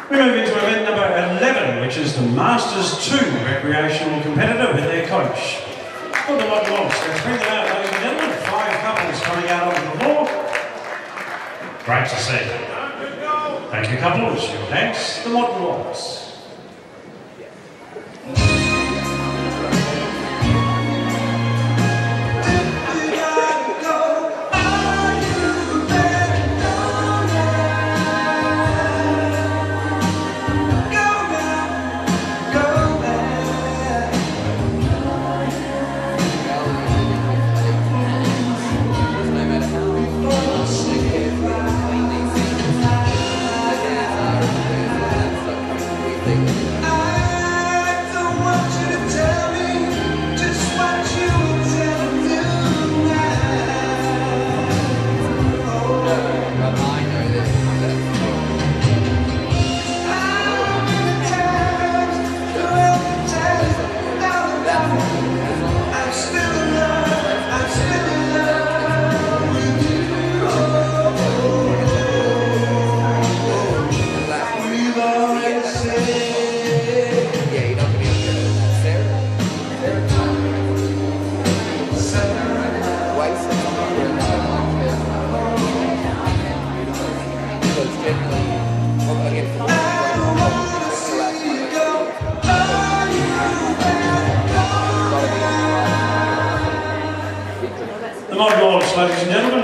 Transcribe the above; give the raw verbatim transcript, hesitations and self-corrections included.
We move into event number eleven, which is the Masters two recreational competitor with their coach. For the Modern Waltz, let's bring them out, ladies and gentlemen. Five couples coming out onto the floor. Great to see. Thank you, couples. Your dance, the Modern Waltz. The Modern Waltz, ladies and gentlemen.